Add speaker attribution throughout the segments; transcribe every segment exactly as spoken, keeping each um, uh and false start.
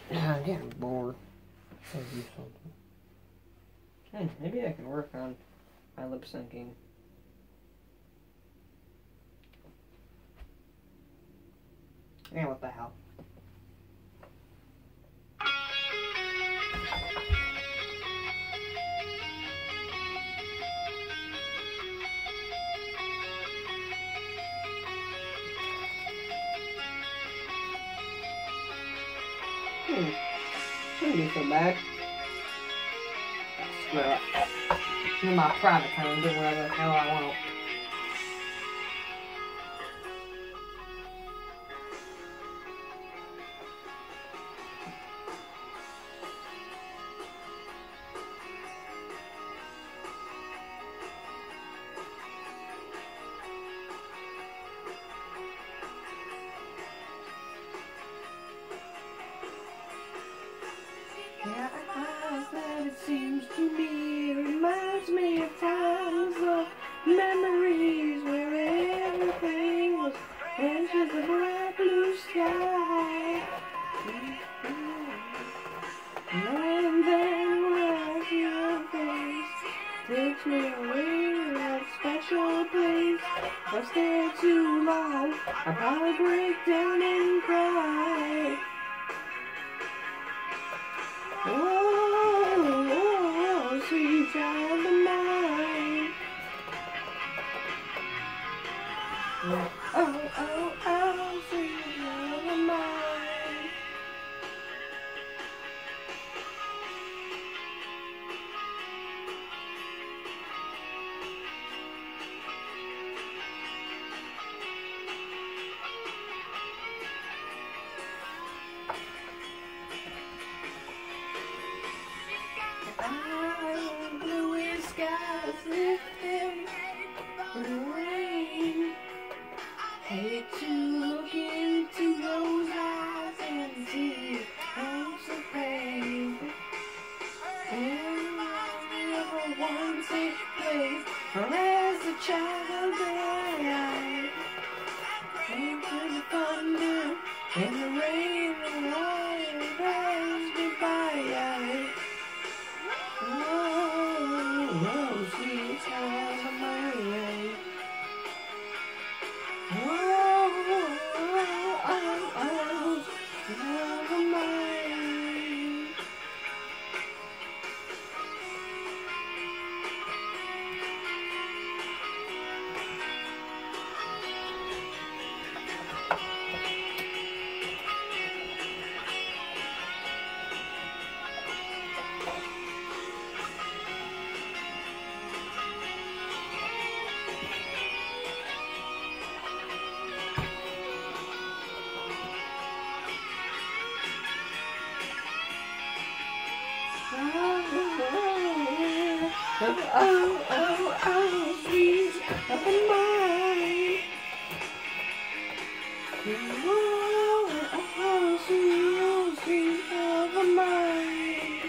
Speaker 1: I'm getting bored. Should do something.
Speaker 2: Hmm, maybe I can work on my lip syncing. Yeah, what the hell? Hmm. Shouldn't be so bad. Screw it. In my private time, do whatever the hell I want. Yeah, that it seems to me reminds me of times of memories where everything was red as a bright blue sky. And then was your face takes me away to that special place. If I stay too long, I'll probably break down and cry. Oh, oh, sweet child of mine. Oh, oh, oh, sweet child of mine. Ah, blue skies lifting in the rain. Hate to look into those eyes and see ounce of pain. And I never once a place, or as a child there, into the thunder and the rain and all that passed me by. Oh, oh, sweet child of mine. Oh, oh, oh, oh, child of mine. Oh, oh, oh, oh, sweet child of mine. Oh, oh, sweet, oh, sweet child of mine.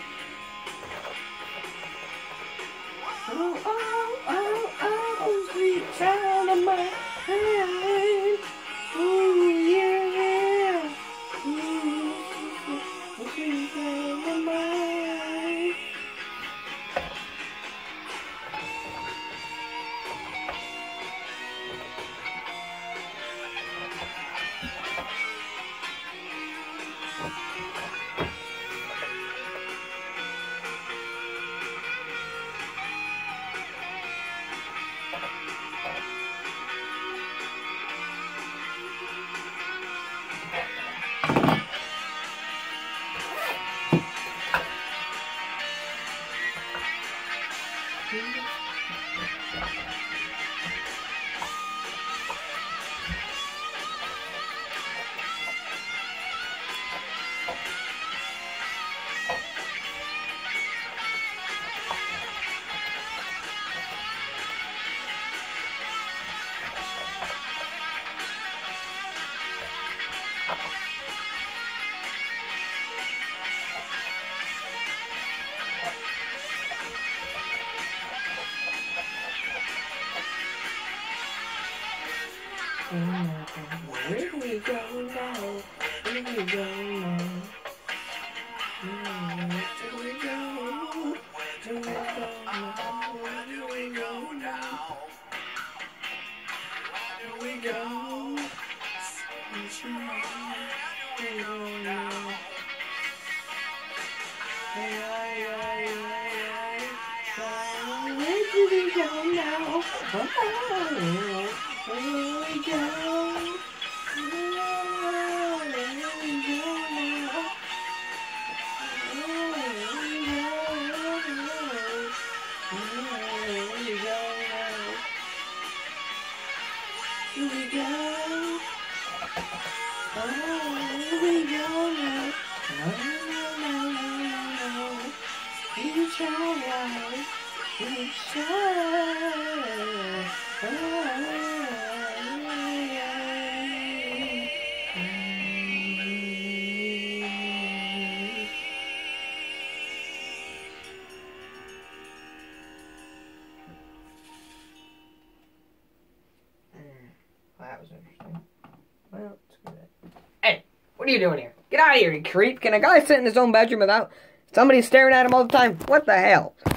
Speaker 2: Oh, oh, oh, oh, sweet child of mine. Ooh, yeah. Ooh, sweet child of mine. Where we go now? Where we go now? Here we go. Oh, here we go now. No, no, no, no, no. You try, you try.
Speaker 1: Well, that was interesting. Well, let's go ahead. Hey, what are you doing here? Get out of here, you creep. Can a guy sit in his own bedroom without somebody staring at him all the time? What the hell?